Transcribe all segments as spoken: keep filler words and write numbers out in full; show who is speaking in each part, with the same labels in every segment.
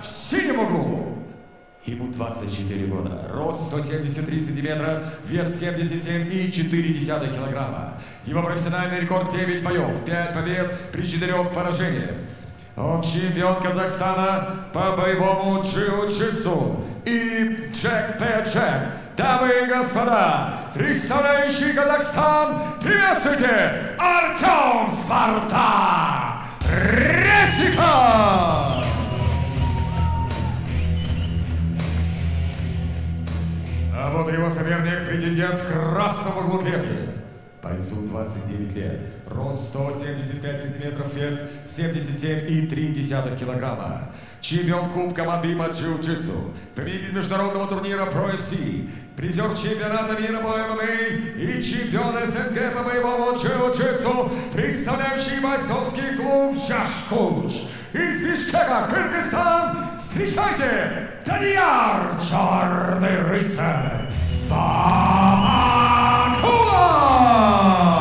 Speaker 1: в синем углу. Ему двадцать четыре года, рост сто семьдесят три сантиметра, вес семьдесят семь и четыре десятых килограмма. Его профессиональный рекорд девять боев, пять побед при четырёх поражениях. Он чемпион Казахстана по боевому джиу-джитсу и Джек Пэ Джек. Дамы и господа, представляющий Казахстан, приветствуйте, Артем Спарта Резников! А вот его соперник, претендент в красном углу клетки. Бойцу двадцать девять лет, рост сто семьдесят пять сантиметров, вес семьдесят семь и три десятых килограмма. Чемпион Кубка Моби по джиу-джитсу, победитель международного турнира про эф си, призер чемпионата мира по эм эм а и чемпион эс эн гэ по боевому джиу-джитсу, представляющий бойцовский клуб Жашкуш. Из Бишкека, Кыргызстан, встречайте, Данияр Черный рыцарь Бабакулов!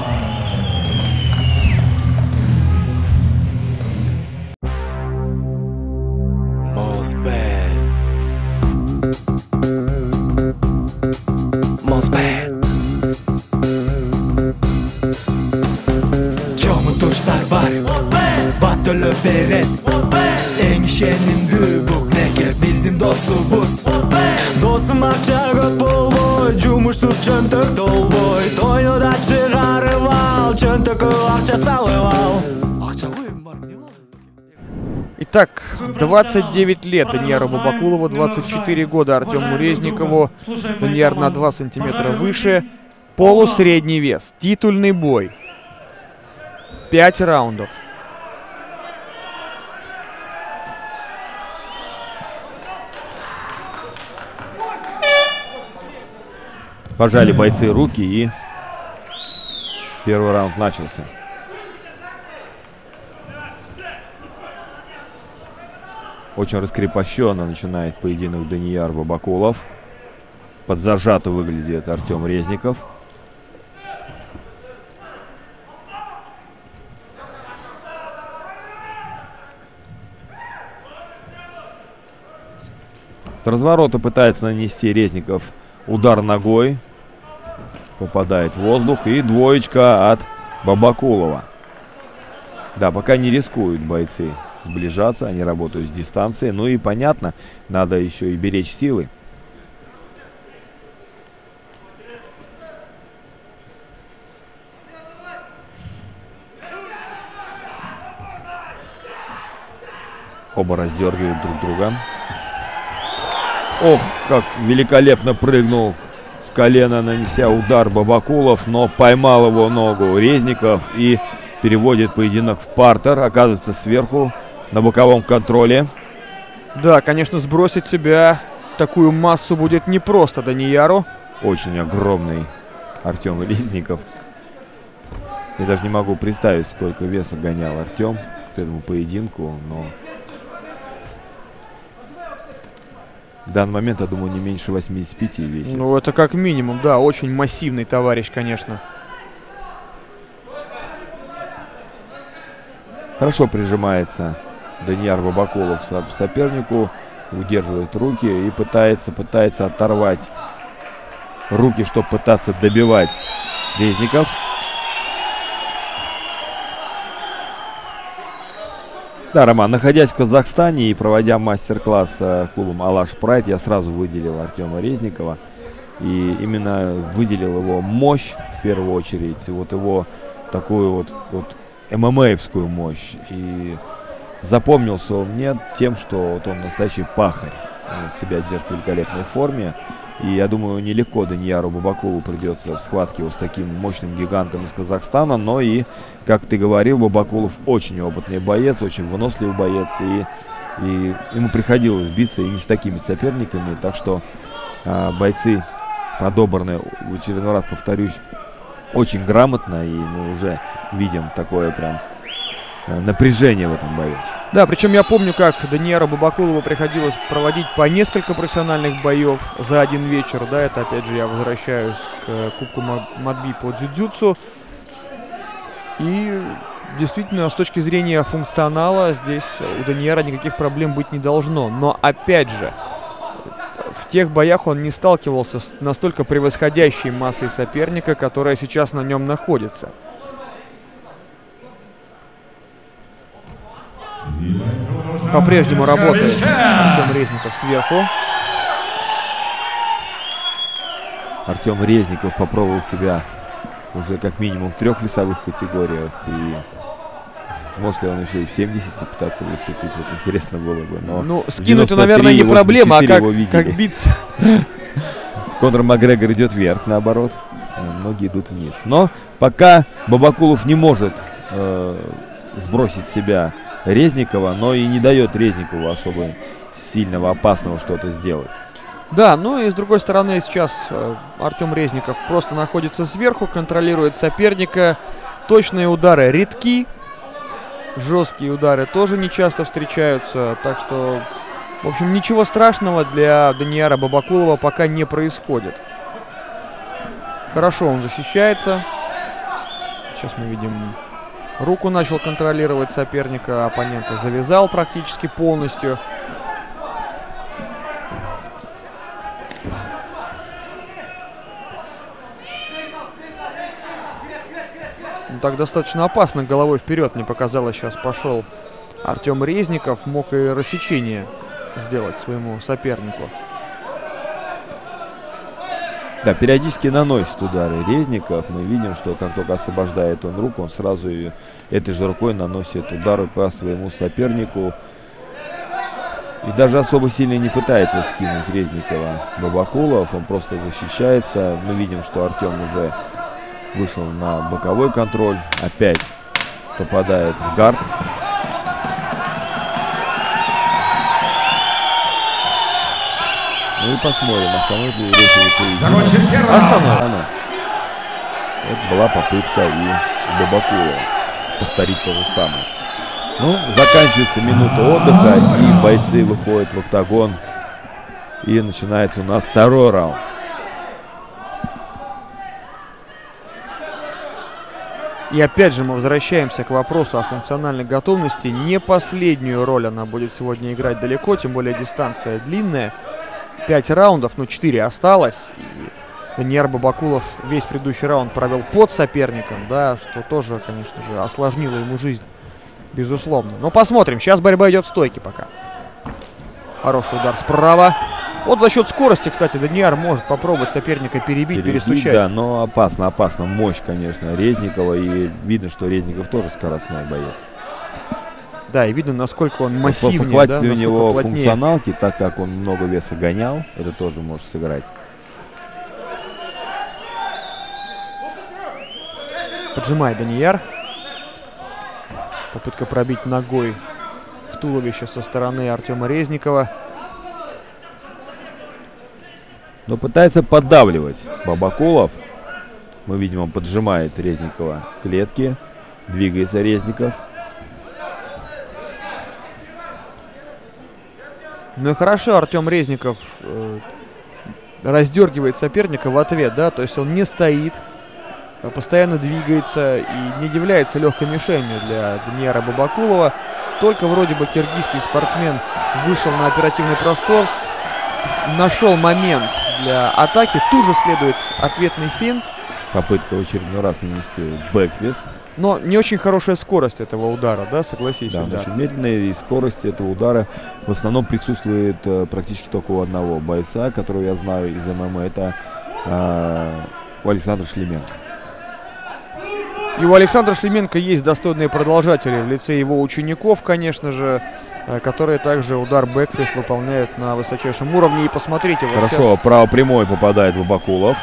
Speaker 2: Mossberg Mossberg Çoğumun tuşlar var Batılı beret En işenindi bu nege Bizim dostumuz Dostum akça göt bol boy Cumuşsuz çöntök dol boy Toynu da çıkarıp al Çöntökü akça salıp al Akça koyun var mı?
Speaker 3: Итак, двадцать девять лет Данияру Бабакулову, двадцать четыре года Артему Резникову. Данияр на два сантиметра выше. Полусредний вес. Титульный бой. Пять раундов.
Speaker 4: Пожали бойцы руки, и первый раунд начался. Очень раскрепощенно начинает поединок Данияр Бабакулов. Подзажато выглядит Артем Резников. С разворота пытается нанести Резников удар ногой. Попадает в воздух. И двоечка от Бабакулова. Да, пока не рискуют бойцы сближаться, они работают с дистанции. Ну и понятно, надо еще и беречь силы. Оба раздергивают друг друга. Ох, как великолепно прыгнул с колена, нанеся удар Бабакулов, но поймал его ногу Резников и переводит поединок в партер. Оказывается, сверху на боковом контроле.
Speaker 3: Да, конечно, сбросить себя такую массу будет непросто Данияру.
Speaker 4: Очень огромный Артем Резников. Я даже не могу представить, сколько веса гонял Артем к этому поединку, но в данный момент, я думаю, не меньше восьмидесяти пяти весит.
Speaker 3: Ну, это как минимум, да, очень массивный товарищ, конечно.
Speaker 4: Хорошо прижимается Данияр Бабакулов к сопернику, удерживает руки и пытается, пытается оторвать руки, чтобы пытаться добивать Резников. Да, Роман, находясь в Казахстане и проводя мастер-класс с клубом Алаш Прайд, я сразу выделил Артема Резникова. И именно выделил его мощь в первую очередь, вот его такую вот, вот эм эм а-евскую мощь. И запомнился он мне тем, что вот он настоящий пахарь. Он себя держит в великолепной форме. И я думаю, нелегко Данияру Бабакулову придется в схватке вот с таким мощным гигантом из Казахстана. Но и, как ты говорил, Бабакулов очень опытный боец, очень выносливый боец. И, и ему приходилось биться и не с такими соперниками. Так что а, бойцы подобраны, в очередной раз повторюсь, очень грамотно. И мы уже видим такое прям напряжение в этом бою.
Speaker 3: Да, причем я помню, как Данияру Бабакулову приходилось проводить по несколько профессиональных боев за один вечер. Да, это опять же я возвращаюсь к Кубку Моби по дзюдзюцу. И действительно, с точки зрения функционала, здесь у Данияра никаких проблем быть не должно. Но, опять же, в тех боях он не сталкивался с настолько превосходящей массой соперника, которая сейчас на нем находится. По-прежнему работает Артем Резников сверху.
Speaker 4: Артем Резников попробовал себя уже как минимум в трех весовых категориях. И сможет ли он еще и в семьдесят попытаться выступить, вот интересно было бы. Но
Speaker 3: ну, скинуть, наверное, не проблема, а как, как биться.
Speaker 4: Конор Макгрегор идет вверх, наоборот. Многие идут вниз. Но пока Бабакулов не может э, сбросить себя Резникова, но и не дает Резникову особо сильного, опасного что-то сделать.
Speaker 3: Да, ну и с другой стороны сейчас э, Артем Резников просто находится сверху, контролирует соперника. Точные удары редки, жесткие удары тоже не часто встречаются. Так что, в общем, ничего страшного для Данияра Бабакулова пока не происходит. Хорошо он защищается. Сейчас мы видим, руку начал контролировать соперника, оппонента завязал практически полностью. Так достаточно опасно головой вперед, мне показалось, сейчас пошел Артем Резников. Мог и рассечение сделать своему сопернику.
Speaker 4: Да, периодически наносит удары Резников. Мы видим, что как только освобождает он руку, он сразу ее этой же рукой наносит удары по своему сопернику. И даже особо сильно не пытается скинуть Резникова Бабакулов. Он просто защищается. Мы видим, что Артем уже вышел на боковой контроль. Опять попадает в гард. Ну и посмотрим, остановит ли Резников.
Speaker 3: Остановит.
Speaker 4: Это была попытка и Бабакулова повторить то же самое. Ну, заканчивается минута отдыха, и бойцы выходят в октагон. И начинается у нас второй раунд.
Speaker 3: И опять же мы возвращаемся к вопросу о функциональной готовности. Не последнюю роль она будет сегодня играть далеко, тем более дистанция длинная. Пять раундов, но четыре осталось. И Данияр Бабакулов весь предыдущий раунд провел под соперником, да, что тоже, конечно же, осложнило ему жизнь, безусловно. Но посмотрим, сейчас борьба идет в стойке пока. Хороший удар справа. Вот за счет скорости, кстати, Данияр может попробовать соперника перебить,
Speaker 4: Перебить,
Speaker 3: перестучать.
Speaker 4: Да, но опасно, опасно. Мощь, конечно, Резникова. И видно, что Резников тоже скоростной боец.
Speaker 3: Да, и видно, насколько он массивнее,
Speaker 4: просто хватит
Speaker 3: да,
Speaker 4: ли у него
Speaker 3: плотнее.
Speaker 4: функционалки, так как он много веса гонял. Это тоже может сыграть.
Speaker 3: Поджимает Данияр. Попытка пробить ногой в туловище со стороны Артема Резникова.
Speaker 4: Но пытается поддавливать Бабакулов. Мы видим, он поджимает Резникова к клетке. Двигается Резников.
Speaker 3: Ну и хорошо, Артем Резников э, раздергивает соперника в ответ, да, то есть он не стоит, а постоянно двигается и не является легкой мишенью для Данияра Бабакулова. Только вроде бы киргизский спортсмен вышел на оперативный простор, нашел момент для атаки, тут же следует ответный финт.
Speaker 4: Попытка в очередной раз нанести бэкфист.
Speaker 3: Но не очень хорошая скорость этого удара, да, согласись?
Speaker 4: Да,
Speaker 3: да.
Speaker 4: очень медленная, и скорость этого удара в основном присутствует э, практически только у одного бойца, которого я знаю из ММА. Это э, у Александра Шлеменко.
Speaker 3: И у Александра Шлеменко есть достойные продолжатели в лице его учеников, конечно же, э, которые также удар бэкфист выполняют на высочайшем уровне. И посмотрите, вот
Speaker 4: Хорошо,
Speaker 3: сейчас...
Speaker 4: право прямой попадает Бабакулов.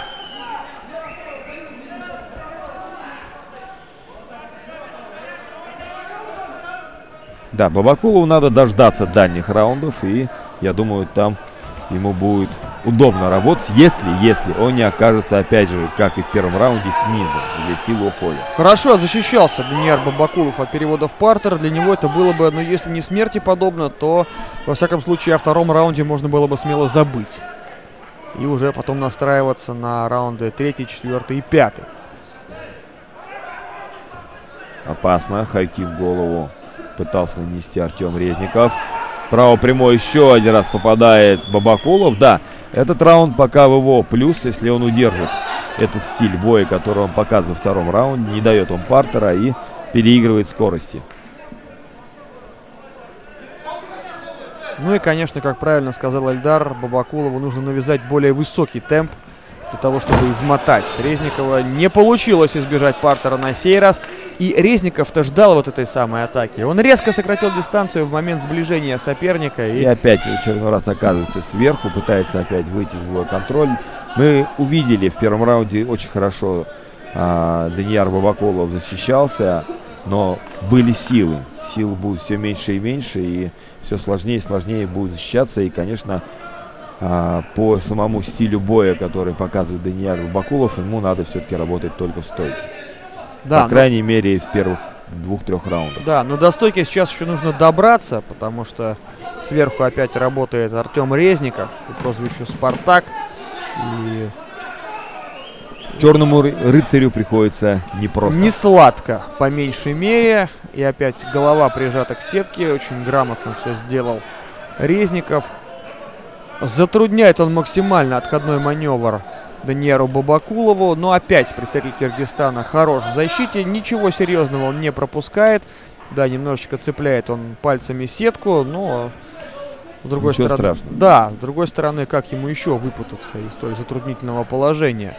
Speaker 4: Да, Бабакулову надо дождаться дальних раундов, и я думаю, там ему будет удобно работать, если, если он не окажется, опять же, как и в первом раунде, снизу, где сила уходит.
Speaker 3: Хорошо защищался Данияр Бабакулов от перевода в партер. Для него это было бы, ну, если не смерти подобно, то, во всяком случае, о втором раунде можно было бы смело забыть. И уже потом настраиваться на раунды третий, четвертый и пятый.
Speaker 4: Опасно. Хайки в голову пытался нанести Артем Резников. Право прямой еще один раз попадает Бабакулов. Да, этот раунд пока в его плюс, если он удержит этот стиль боя, который он показывает во втором раунде. Не дает он партера и переигрывает скорости.
Speaker 3: Ну и, конечно, как правильно сказал Эльдар, Бабакулову нужно навязать более высокий темп для того, чтобы измотать Резникова. Не получилось избежать партера на сей раз. И Резников-то ждал вот этой самой атаки. Он резко сократил дистанцию в момент сближения соперника. И,
Speaker 4: и опять в очередной раз оказывается сверху, пытается опять выйти в свой контроль. Мы увидели в первом раунде очень хорошо а, Данияр Бабакулов защищался, но были силы. Сил будет все меньше и меньше, и все сложнее и сложнее будет защищаться. И, конечно, а, по самому стилю боя, который показывает Данияр Бабакулов, ему надо все-таки работать только в стойке.
Speaker 3: Да,
Speaker 4: по крайней но... мере, в первых двух-трех раундах.
Speaker 3: Да, но до стойки сейчас еще нужно добраться, потому что сверху опять работает Артем Резников, по прозвищу Спартак. И...
Speaker 4: Черному рыцарю приходится непросто.
Speaker 3: Не сладко, по меньшей мере. И опять голова прижата к сетке. Очень грамотно все сделал Резников. Затрудняет он максимально отходной маневр Данияру Бабакулову. Но опять представитель Киргизстана хорош в защите. Ничего серьезного он не пропускает. Да, немножечко цепляет он пальцами сетку, но... С другой
Speaker 4: Ничего
Speaker 3: стороны,
Speaker 4: страшного.
Speaker 3: да, с другой стороны, как ему еще выпутаться из столь затруднительного положения.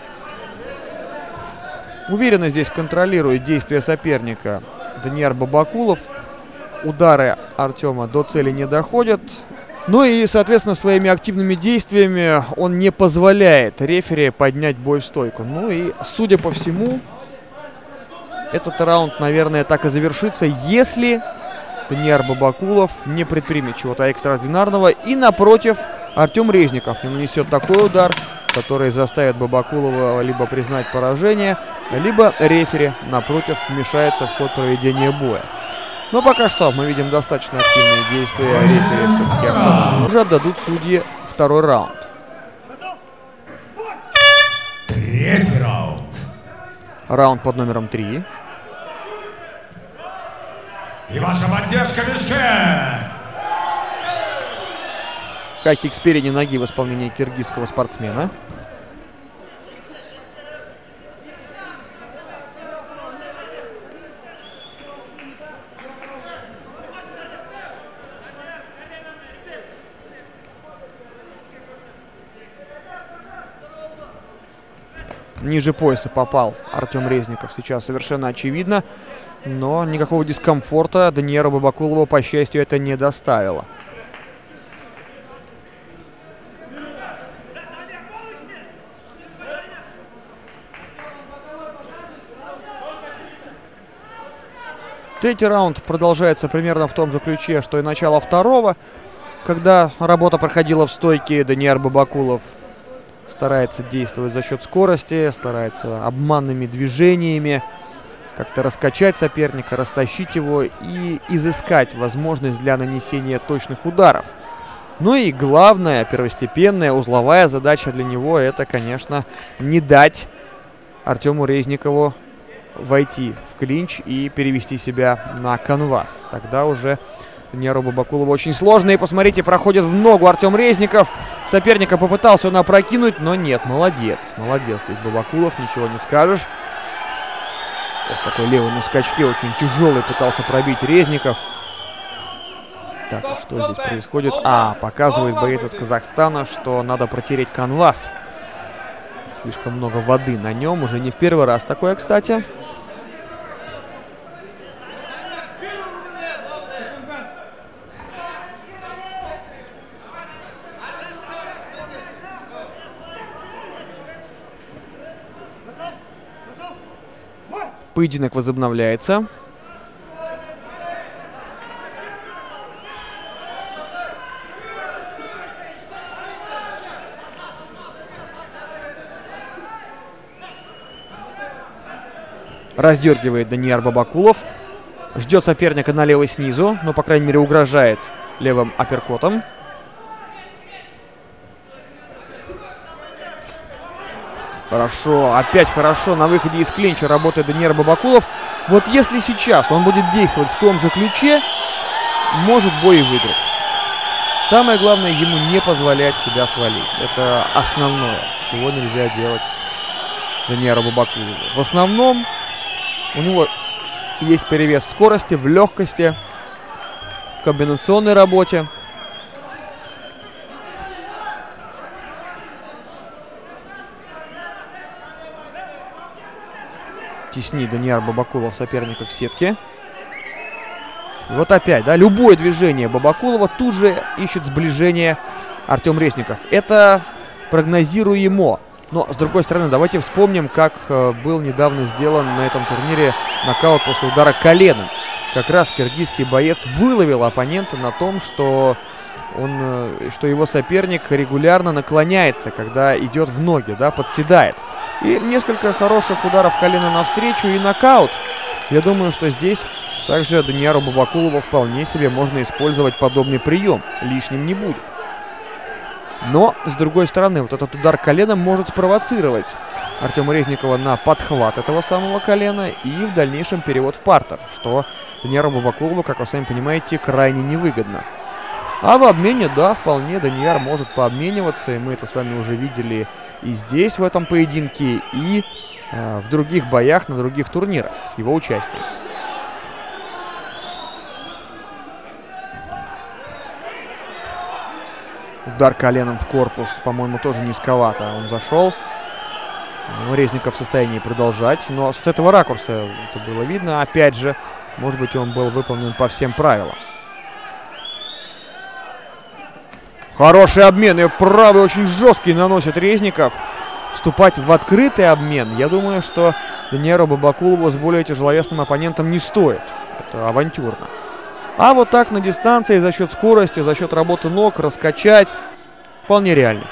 Speaker 3: Уверенно здесь контролирует действия соперника Данияр Бабакулов. Удары Артема до цели не доходят. Ну и, соответственно, своими активными действиями он не позволяет рефери поднять бой в стойку. Ну и, судя по всему, этот раунд, наверное, так и завершится, если Данияр Бабакулов не предпримет чего-то экстраординарного. И, напротив, Артем Резников не нанесет такой удар, который заставит Бабакулова либо признать поражение, либо рефери, напротив, вмешается в ход проведения боя. Но пока что мы видим достаточно активные действия рефери. Все-таки остановлены. Уже отдадут судьи второй раунд.
Speaker 1: Третий раунд.
Speaker 3: Раунд под номером три.
Speaker 1: И ваша поддержка в мешке.
Speaker 3: Хайкик с передней ноги в исполнении киргизского спортсмена. Ниже пояса попал Артем Резников сейчас совершенно очевидно. Но никакого дискомфорта Данияру Бабакулову, по счастью, это не доставило. Третий раунд продолжается примерно в том же ключе, что и начало второго. Когда работа проходила в стойке, Данияр Бабакулов старается действовать за счет скорости, старается обманными движениями как-то раскачать соперника, растащить его и изыскать возможность для нанесения точных ударов. Ну и главная, первостепенная, узловая задача для него — это, конечно, не дать Артему Резникову войти в клинч и перевести себя на канвас. Тогда уже Данияру Бабакулову очень сложно. И посмотрите, проходит в ногу Артем Резников. Соперника попытался он опрокинуть, но нет, молодец. Молодец здесь Бабакулов, ничего не скажешь. Ох, такой левый на скачке, очень тяжелый, пытался пробить Резников. Так, а что здесь происходит? А, показывает боец из Казахстана, что надо протереть канвас. Слишком много воды на нем, уже не в первый раз такое, кстати. Поединок возобновляется. Раздергивает Данияр Бабакулов. Ждет соперника налево снизу, но, по крайней мере, угрожает левым апперкотом. Хорошо, опять хорошо на выходе из клинча работает Данияр Бабакулов. Вот если сейчас он будет действовать в том же ключе, может бой и выиграть. Самое главное, ему не позволять себя свалить. Это основное, чего нельзя делать Данияру Бабакулову. В основном у него есть перевес в скорости, в легкости, в комбинационной работе. Теснит Данияр Бабакулов соперника к сетке. И вот опять, да, любое движение Бабакулова тут же ищет сближение Артем Резников. Это прогнозируемо. Но, с другой стороны, давайте вспомним, как э, был недавно сделан на этом турнире нокаут после удара коленом. Как раз киргизский боец выловил оппонента на том, что, он, э, что его соперник регулярно наклоняется, когда идет в ноги, да, подседает. И несколько хороших ударов колена навстречу и нокаут. Я думаю, что здесь также Данияру Бабакулову вполне себе можно использовать подобный прием. Лишним не будет. Но, с другой стороны, вот этот удар коленом может спровоцировать Артема Резникова на подхват этого самого колена и в дальнейшем перевод в партер, что Данияру Бабакулову, как вы сами понимаете, крайне невыгодно. А в обмене, да, вполне Данияр может пообмениваться, и мы это с вами уже видели и здесь, в этом поединке, и э, в других боях, на других турнирах с его участием. Удар коленом в корпус, по-моему, тоже низковато. Он зашел. Но Резников в состоянии продолжать. Но с этого ракурса это было видно. Опять же, может быть, он был выполнен по всем правилам. Хороший обмен. И правый очень жесткий наносит Резников. Вступать в открытый обмен, я думаю, что Данияру Бабакулову с более тяжеловесным оппонентом не стоит. Это авантюрно. А вот так на дистанции за счет скорости, за счет работы ног раскачать вполне реально.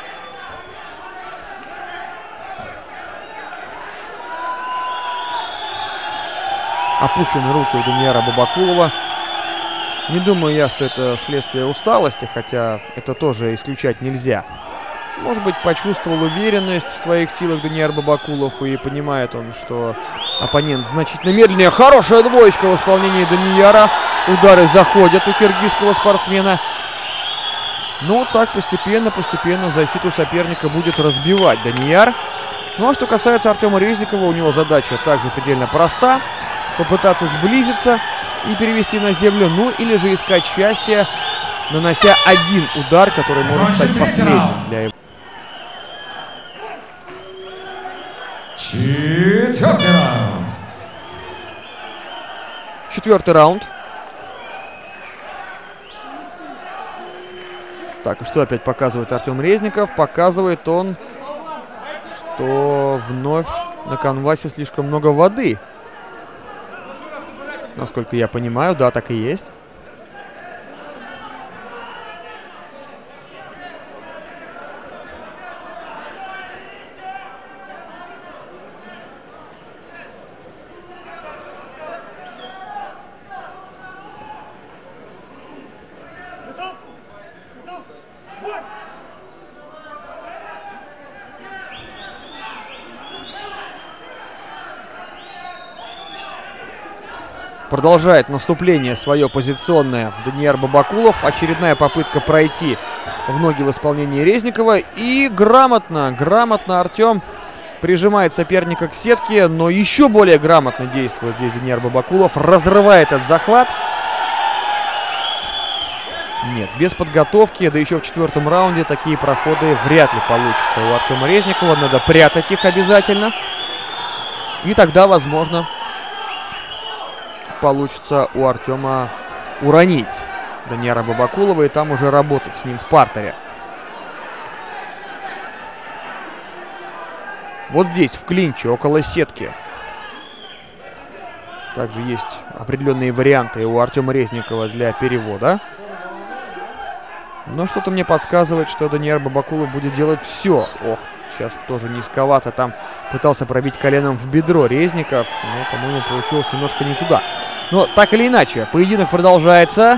Speaker 3: Опущены руки у Данияра Бабакулова. Не думаю я, что это следствие усталости, хотя это тоже исключать нельзя. Может быть, почувствовал уверенность в своих силах Данияр Бабакулов и понимает он, что оппонент значительно медленнее. Хорошая двоечка в исполнении Данияра. Удары заходят у киргизского спортсмена. Но так постепенно, постепенно защиту соперника будет разбивать Данияр. Ну а что касается Артема Резникова, у него задача также предельно проста. Попытаться сблизиться и перевести на землю. Ну или же искать счастье, нанося один удар, который может стать последним для его.
Speaker 1: Четвертый раунд.
Speaker 3: Четвертый раунд. Так, и что опять показывает Артем Резников? Показывает он, что вновь на канвасе слишком много воды. Насколько я понимаю, да, так и есть. Продолжает наступление свое позиционное Данияр Бабакулов. Очередная попытка пройти в ноги в исполнении Резникова. И грамотно, грамотно Артем прижимает соперника к сетке. Но еще более грамотно действует здесь Данияр Бабакулов. Разрывает этот захват. Нет, без подготовки, да еще в четвертом раунде такие проходы вряд ли получится у Артема Резникова. Надо прятать их обязательно. И тогда, возможно, получится у Артема уронить Данияра Бабакулова и там уже работать с ним в партере. Вот здесь, в клинче, около сетки. Также есть определенные варианты у Артема Резникова для перевода. Но что-то мне подсказывает, что Данияр Бабакулов будет делать все. Ох, сейчас тоже низковато. Там пытался пробить коленом в бедро Резников. Но, по-моему, получилось немножко не туда. Но так или иначе, поединок продолжается.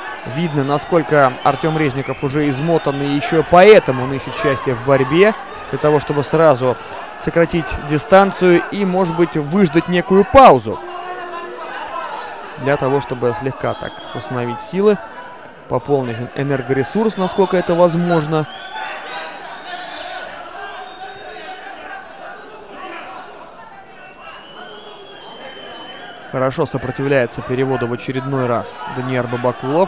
Speaker 3: Видно, насколько Артем Резников уже измотан, и еще поэтому он ищет счастье в борьбе. для того, чтобы сразу сократить дистанцию и, может быть, выждать некую паузу. Для того, чтобы слегка так восстановить силы, пополнить энергоресурс, насколько это возможно. Хорошо сопротивляется переводу в очередной раз Данияр Бабакулов.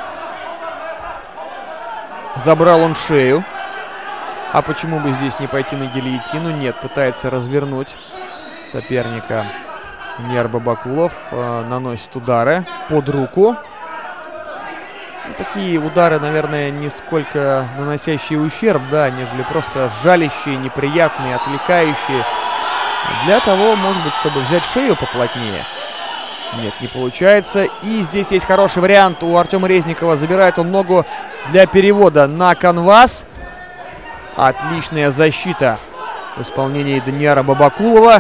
Speaker 3: Забрал он шею. А почему бы здесь не пойти на гильотину? Нет, пытается развернуть соперника. Данияр Бабакулов э, наносит удары под руку. Такие удары, наверное, не сколько наносящие ущерб, да, нежели просто жалящие, неприятные, отвлекающие. Для того, может быть, чтобы взять шею поплотнее. Нет, не получается. И здесь есть хороший вариант у Артема Резникова. Забирает он ногу для перевода на канвас. Отличная защита в исполнении Данияра Бабакулова.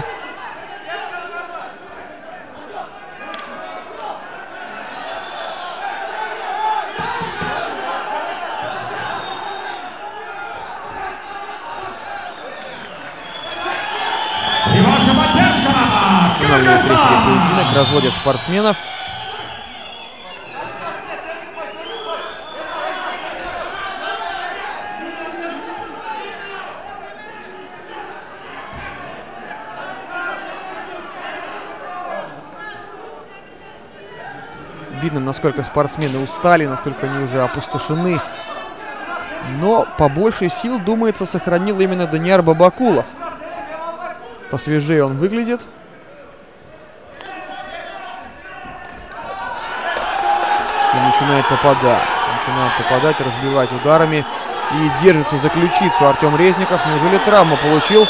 Speaker 3: Устанавливает рефери поединок, разводят спортсменов. Видно, насколько спортсмены устали, насколько они уже опустошены. Но побольше сил, думается, сохранил именно Данияр Бабакулов. Посвежее он выглядит. И начинает попадать. Начинает попадать, разбивать ударами. И держится за ключицу Артем Резников. Неужели травму получил?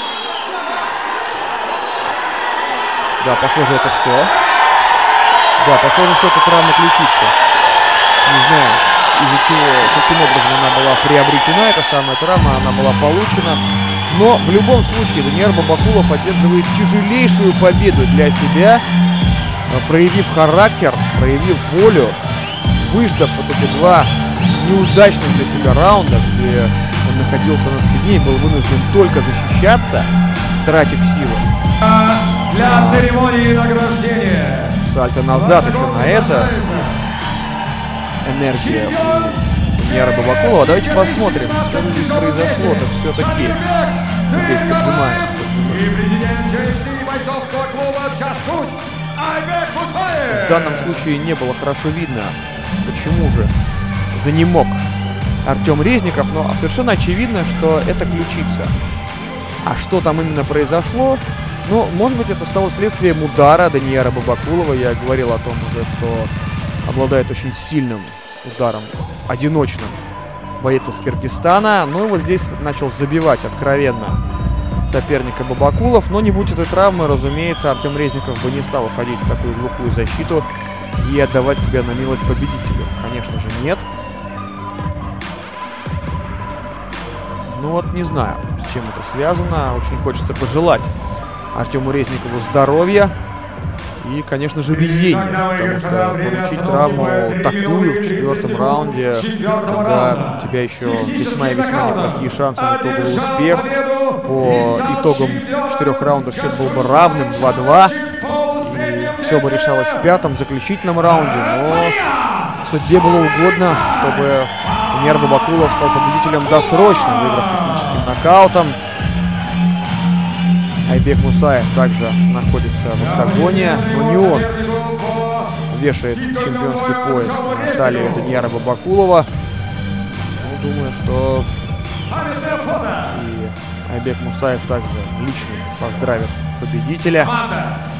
Speaker 3: Да, похоже, это все. Да, похоже, что это травма ключицы. Не знаю, из-за чего, каким образом она была приобретена, эта самая травма, она была получена. Но в любом случае Данияр Бабакулов одерживает тяжелейшую победу для себя, проявив характер, проявив волю, выждав вот эти два неудачных для себя раунда, где он находился на спине и был вынужден только защищаться, тратив силы.
Speaker 1: Для церемонии награждения.
Speaker 3: Сальто назад еще на это. Энергия Данияра Бабакулова. Давайте посмотрим, что здесь произошло-то все-таки. Здесь поджимает.
Speaker 1: И президент джей эф си бойцовского клуба «Джашкут» Айбек Мусаев.
Speaker 3: В данном случае не было хорошо видно, почему же занемог Артем Резников, но совершенно очевидно, что это ключица. А что там именно произошло? Ну, может быть, это стало следствием удара Данияра Бабакулова. Я говорил о том уже, что обладает очень сильным ударом, одиночным боец из Киргизстана. Ну и вот здесь начал забивать откровенно соперника Бабакулов. Но не будь этой травмы, разумеется, Артем Резников бы не стал уходить в такую глухую защиту и отдавать себя на милость победителю. Конечно же, нет. Ну вот, не знаю, с чем это связано. Очень хочется пожелать Артему Резникову здоровья и, конечно же, везения, потому что получить травму такую в четвертом раунде, когда у тебя еще весьма и весьма неплохие шансы на итоговый успех, по итогам четырех раундов счет был бы равным два-два, и все бы решалось в пятом, заключительном раунде, но судьбе было угодно, чтобы Данияр Бабакулов стал победителем досрочно, выиграв техническим нокаутом. Айбек Мусаев также находится в октагоне, но не он вешает чемпионский пояс на талию Данияра Бабакулова. Ну, думаю, что и Айбек Мусаев также лично поздравит победителя.